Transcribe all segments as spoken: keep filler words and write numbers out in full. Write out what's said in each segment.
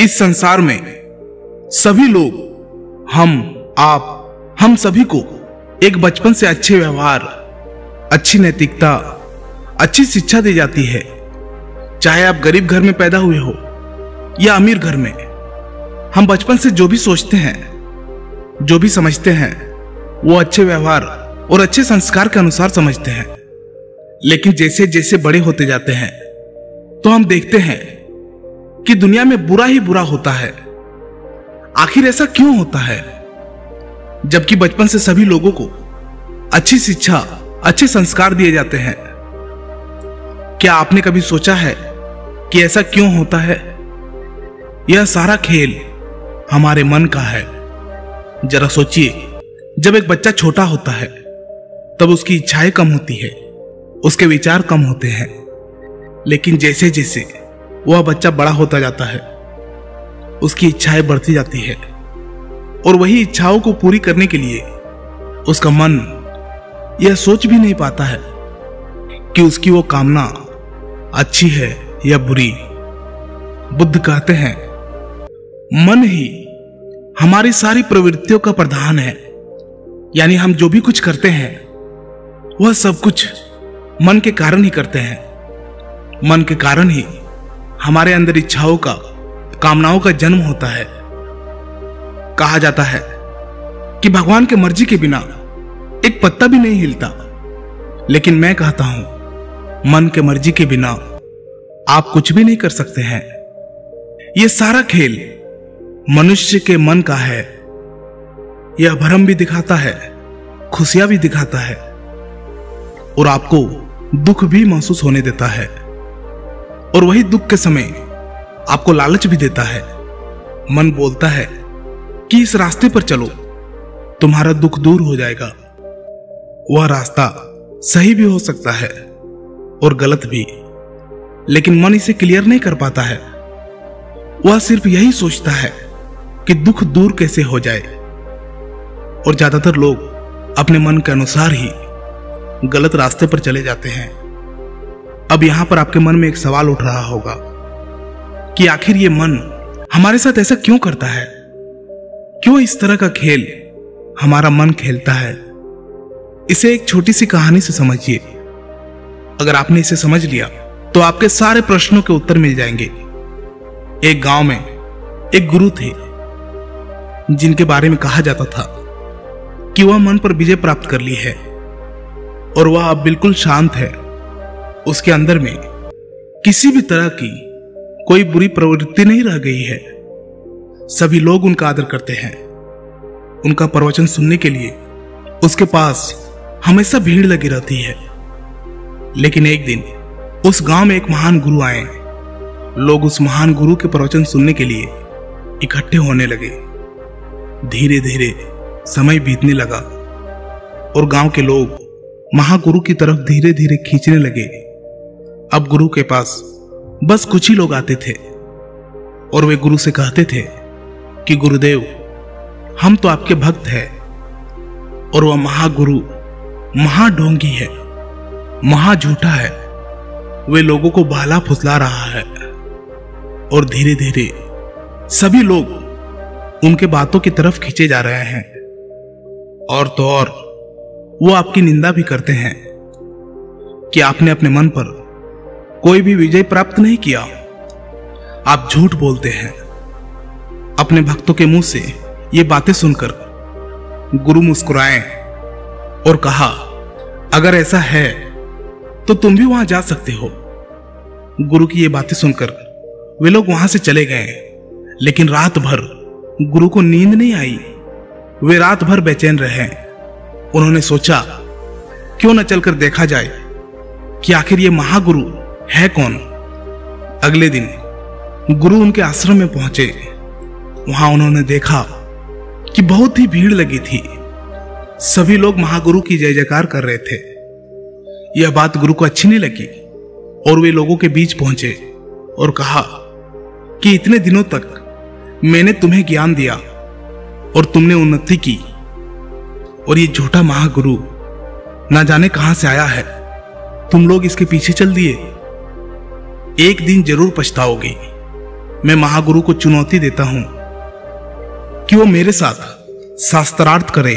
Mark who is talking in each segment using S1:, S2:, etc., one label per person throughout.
S1: इस संसार में सभी लोग, हम, आप, हम सभी को एक बचपन से अच्छे व्यवहार, अच्छी नैतिकता, अच्छी शिक्षा दी जाती है। चाहे आप गरीब घर में पैदा हुए हो या अमीर घर में, हम बचपन से जो भी सोचते हैं, जो भी समझते हैं, वो अच्छे व्यवहार और अच्छे संस्कार के अनुसार समझते हैं। लेकिन जैसे जैसे बड़े होते जाते हैं तो हम देखते हैं कि दुनिया में बुरा ही बुरा होता है। आखिर ऐसा क्यों होता है? जबकि बचपन से सभी लोगों को अच्छी शिक्षा, अच्छे संस्कार दिए जाते हैं। क्या आपने कभी सोचा है कि ऐसा क्यों होता है? यह सारा खेल हमारे मन का है। जरा सोचिए, जब एक बच्चा छोटा होता है तब उसकी इच्छाएं कम होती है, उसके विचार कम होते हैं। लेकिन जैसे जैसे वह बच्चा बड़ा होता जाता है, उसकी इच्छाएं बढ़ती जाती है और वही इच्छाओं को पूरी करने के लिए उसका मन यह सोच भी नहीं पाता है कि उसकी वो कामना अच्छी है या बुरी। बुद्ध कहते हैं, मन ही हमारी सारी प्रवृत्तियों का प्रधान है। यानी हम जो भी कुछ करते हैं वह सब कुछ मन के कारण ही करते हैं। मन के कारण ही हमारे अंदर इच्छाओं का, कामनाओं का जन्म होता है। कहा जाता है कि भगवान की मर्जी के बिना एक पत्ता भी नहीं हिलता। लेकिन मैं कहता हूं, मन के मर्जी के बिना आप कुछ भी नहीं कर सकते हैं। यह सारा खेल मनुष्य के मन का है। यह भ्रम भी दिखाता है, खुशियां भी दिखाता है और आपको दुख भी महसूस होने देता है। और वही दुख के समय आपको लालच भी देता है। मन बोलता है कि इस रास्ते पर चलो, तुम्हारा दुख दूर हो जाएगा। वह रास्ता सही भी हो सकता है और गलत भी, लेकिन मन इसे क्लियर नहीं कर पाता है। वह सिर्फ यही सोचता है कि दुख दूर कैसे हो जाए। और ज्यादातर लोग अपने मन के अनुसार ही गलत रास्ते पर चले जाते हैं। अब यहां पर आपके मन में एक सवाल उठ रहा होगा कि आखिर ये मन हमारे साथ ऐसा क्यों करता है? क्यों इस तरह का खेल हमारा मन खेलता है? इसे एक छोटी सी कहानी से समझिए। अगर आपने इसे समझ लिया तो आपके सारे प्रश्नों के उत्तर मिल जाएंगे। एक गांव में एक गुरु थे जिनके बारे में कहा जाता था कि वह मन पर विजय प्राप्त कर ली है और वह अब बिल्कुल शांत है। उसके अंदर में किसी भी तरह की कोई बुरी प्रवृत्ति नहीं रह गई है। सभी लोग उनका आदर करते हैं। उनका प्रवचन सुनने के लिए उसके पास हमेशा भीड़ लगी रहती है। लेकिन एक दिन उस गांव में एक महान गुरु आए। लोग उस महान गुरु के प्रवचन सुनने के लिए इकट्ठे होने लगे। धीरे धीरे समय बीतने लगा और गांव के लोग महागुरु की तरफ धीरे धीरे खींचने लगे। अब गुरु के पास बस कुछ ही लोग आते थे और वे गुरु से कहते थे कि गुरुदेव, हम तो आपके भक्त हैं। और वह महागुरु महाढोंगी है, महाझूठा है। वे लोगों को बहला फुसला रहा है और धीरे धीरे सभी लोग उनके बातों की तरफ खींचे जा रहे हैं। और तो और वो आपकी निंदा भी करते हैं कि आपने अपने मन पर कोई भी विजय प्राप्त नहीं किया। आप झूठ बोलते हैं। अपने भक्तों के मुंह से ये बातें सुनकर गुरु मुस्कुराए और कहा, अगर ऐसा है तो तुम भी वहां जा सकते हो। गुरु की ये बातें सुनकर वे लोग वहां से चले गए। लेकिन रात भर गुरु को नींद नहीं आई। वे रात भर बेचैन रहे। उन्होंने सोचा, क्यों न चलकर देखा जाए कि आखिर ये महागुरु है कौन। अगले दिन गुरु उनके आश्रम में पहुंचे। वहां उन्होंने देखा कि बहुत ही भीड़ लगी थी। सभी लोग महागुरु की जय जयकार कर रहे थे। यह बात गुरु को अच्छी नहीं लगी और वे लोगों के बीच पहुंचे और कहा कि इतने दिनों तक मैंने तुम्हें ज्ञान दिया और तुमने उन्नति की, और ये झूठा महागुरु ना जाने कहां से आया है। तुम लोग इसके पीछे चल दिए। एक दिन जरूर पछताओगे। मैं महागुरु को चुनौती देता हूं कि वो मेरे साथ शास्त्रार्थ करे।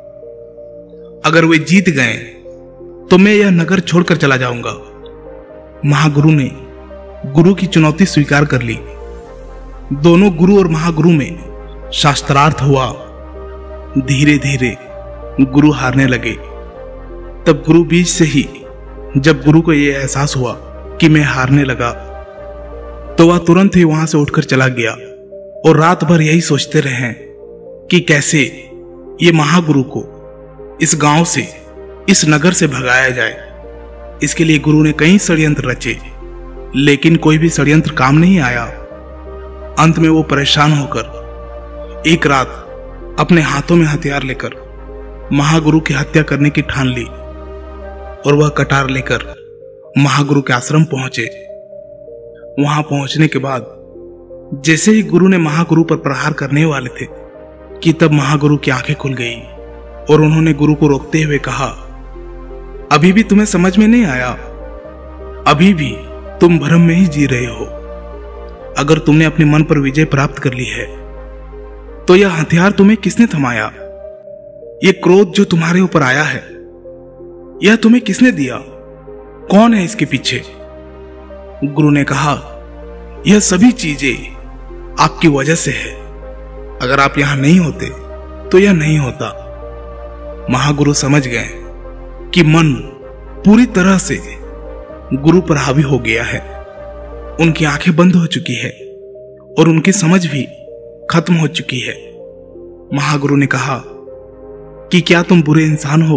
S1: अगर वे जीत गए तो मैं यह नगर छोड़कर चला जाऊंगा। महागुरु ने गुरु की चुनौती स्वीकार कर ली। दोनों गुरु और महागुरु में शास्त्रार्थ हुआ। धीरे धीरे गुरु हारने लगे। तब गुरु बीच से ही जब गुरु को यह एहसास हुआ कि मैं हारने लगा, तो वह तुरंत ही वहां से उठकर चला गया और रात भर यही सोचते रहे कि कैसे ये महागुरु को इस गांव से, इस नगर से भगाया जाए। इसके लिए गुरु ने कई षड्यंत्र रचे, लेकिन कोई भी षड्यंत्र काम नहीं आया। अंत में वो परेशान होकर एक रात अपने हाथों में हथियार लेकर महागुरु की हत्या करने की ठान ली और वह कटार लेकर महागुरु के आश्रम पहुंचे। वहां पहुंचने के बाद जैसे ही गुरु ने महागुरु पर प्रहार करने वाले थे कि तब महागुरु की आंखें खुल गई और उन्होंने गुरु को रोकते हुए कहा, अभी भी तुम्हें समझ में नहीं आया? अभी भी तुम भ्रम में ही जी रहे हो। अगर तुमने अपने मन पर विजय प्राप्त कर ली है तो यह हथियार तुम्हें किसने थमाया? यह क्रोध जो तुम्हारे ऊपर आया है, यह तुम्हें किसने दिया? कौन है इसके पीछे? गुरु ने कहा, यह सभी चीजें आपकी वजह से है। अगर आप यहां नहीं होते तो यह नहीं होता। महागुरु समझ गए कि मन पूरी तरह से गुरु पर हावी हो गया है। उनकी आंखें बंद हो चुकी है और उनकी समझ भी खत्म हो चुकी है। महागुरु ने कहा कि क्या तुम बुरे इंसान हो?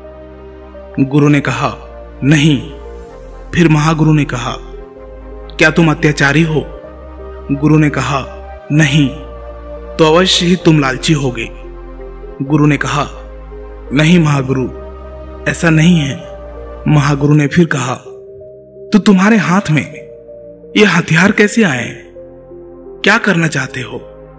S1: गुरु ने कहा, नहीं। फिर महागुरु ने कहा, क्या तुम अत्याचारी हो? गुरु ने कहा, नहीं। तो अवश्य ही तुम लालची होगे। गुरु ने कहा, नहीं महागुरु, ऐसा नहीं है। महागुरु ने फिर कहा, तो तुम्हारे हाथ में ये हथियार कैसे आए? क्या करना चाहते हो?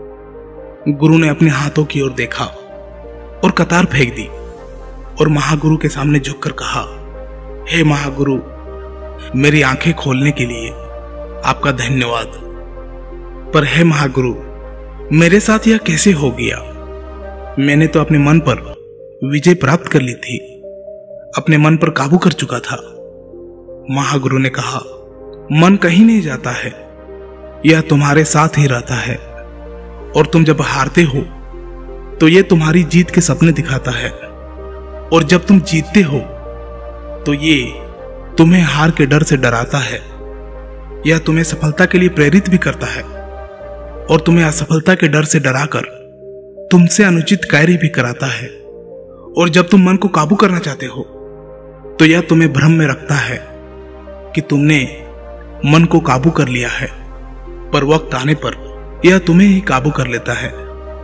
S1: गुरु ने अपने हाथों की ओर देखा और कतार फेंक दी और महागुरु के सामने झुककर कहा, हे महागुरु, मेरी आंखें खोलने के लिए आपका धन्यवाद। पर हे महागुरु, मेरे साथ यह कैसे हो गया? मैंने तो अपने मन पर विजय प्राप्त कर ली थी, अपने मन पर काबू कर चुका था। महागुरु ने कहा, मन कहीं नहीं जाता है, यह तुम्हारे साथ ही रहता है और तुम जब हारते हो तो यह तुम्हारी जीत के सपने दिखाता है और जब तुम जीतते हो तो ये तुम्हें हार के डर से डराता है। यह तुम्हें सफलता के लिए प्रेरित भी करता है और तुम्हें असफलता के डर से डराकर तुमसे अनुचित कार्य भी कराता है। और जब तुम मन को काबू करना चाहते हो तो यह तुम्हें भ्रम में रखता है कि तुमने मन को काबू कर लिया है, पर वक्त आने पर यह तुम्हें ही काबू कर लेता है।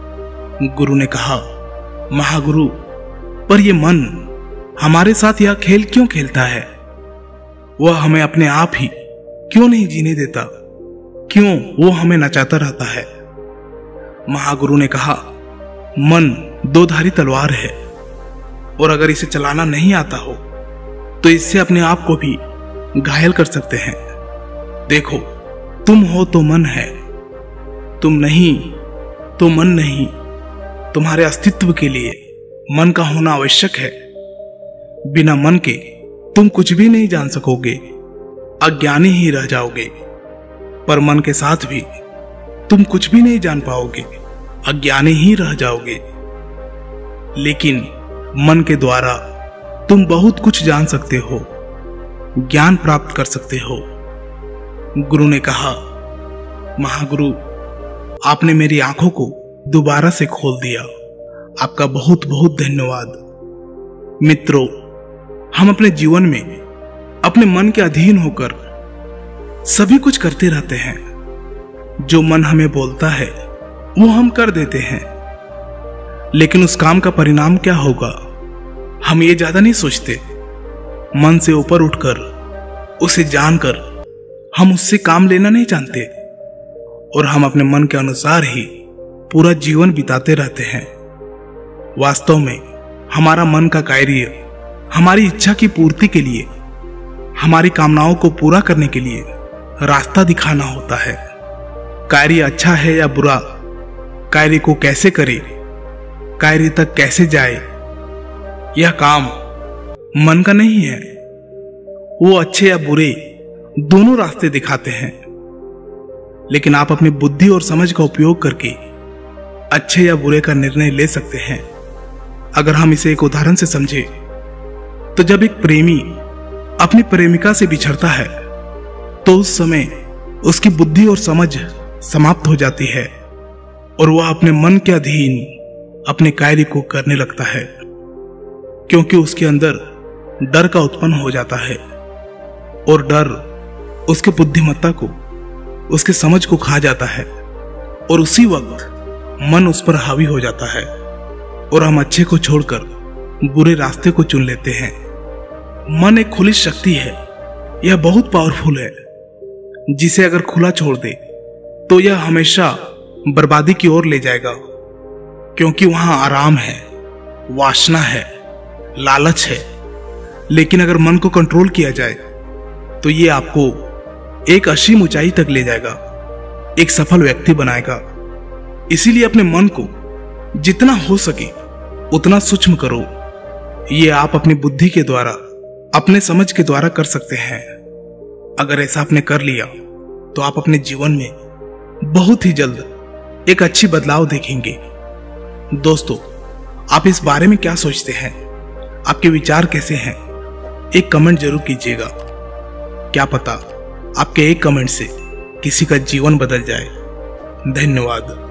S1: गुरु ने कहा, महागुरु, पर यह मन हमारे साथ यह खेल क्यों खेलता है? वह हमें अपने आप ही क्यों नहीं जीने देता? क्यों वो हमें नचाता रहता है? महागुरु ने कहा, मन दोधारी तलवार है और अगर इसे चलाना नहीं आता हो तो इससे अपने आप को भी घायल कर सकते हैं। देखो, तुम हो तो मन है, तुम नहीं तो मन नहीं। तुम्हारे अस्तित्व के लिए मन का होना आवश्यक है। बिना मन के तुम कुछ भी नहीं जान सकोगे, अज्ञानी ही रह जाओगे। पर मन के साथ भी तुम कुछ भी नहीं जान पाओगे, अज्ञानी ही रह जाओगे। लेकिन मन के द्वारा तुम बहुत कुछ जान सकते हो, ज्ञान प्राप्त कर सकते हो। गुरु ने कहा, महागुरु, आपने मेरी आंखों को दोबारा से खोल दिया। आपका बहुत बहुत धन्यवाद। मित्रों, हम अपने जीवन में अपने मन के अधीन होकर सभी कुछ करते रहते हैं। जो मन हमें बोलता है वो हम कर देते हैं, लेकिन उस काम का परिणाम क्या होगा हम ये ज्यादा नहीं सोचते। मन से ऊपर उठकर उसे जानकर हम उससे काम लेना नहीं जानते और हम अपने मन के अनुसार ही पूरा जीवन बिताते रहते हैं। वास्तव में हमारा मन का कार्य हमारी इच्छा की पूर्ति के लिए, हमारी कामनाओं को पूरा करने के लिए रास्ता दिखाना होता है। कार्य अच्छा है या बुरा, कार्य को कैसे करे, कार्य तक कैसे जाए, यह काम मन का नहीं है। वो अच्छे या बुरे दोनों रास्ते दिखाते हैं, लेकिन आप अपनी बुद्धि और समझ का उपयोग करके अच्छे या बुरे का निर्णय ले सकते हैं। अगर हम इसे एक उदाहरण से समझे तो जब एक प्रेमी अपनी प्रेमिका से बिछड़ता है तो उस समय उसकी बुद्धि और समझ समाप्त हो जाती है और वह अपने मन के अधीन अपने कार्य को करने लगता है, क्योंकि उसके अंदर डर का उत्पन्न हो जाता है और डर उसके बुद्धिमत्ता को, उसके समझ को खा जाता है और उसी वक्त मन उस पर हावी हो जाता है और हम अच्छे को छोड़कर बुरे रास्ते को चुन लेते हैं। मन एक खुली शक्ति है, यह बहुत पावरफुल है, जिसे अगर खुला छोड़ दे तो यह हमेशा बर्बादी की ओर ले जाएगा, क्योंकि वहां आराम है, वासना है, लालच है। लेकिन अगर मन को कंट्रोल किया जाए तो यह आपको एक असीम ऊंचाई तक ले जाएगा, एक सफल व्यक्ति बनाएगा। इसीलिए अपने मन को जितना हो सके उतना सूक्ष्म करो। ये आप अपनी बुद्धि के द्वारा, अपने समझ के द्वारा कर सकते हैं। अगर ऐसा आपने कर लिया तो आप अपने जीवन में बहुत ही जल्द एक अच्छी बदलाव देखेंगे। दोस्तों, आप इस बारे में क्या सोचते हैं? आपके विचार कैसे हैं? एक कमेंट जरूर कीजिएगा। क्या पता आपके एक कमेंट से किसी का जीवन बदल जाए। धन्यवाद।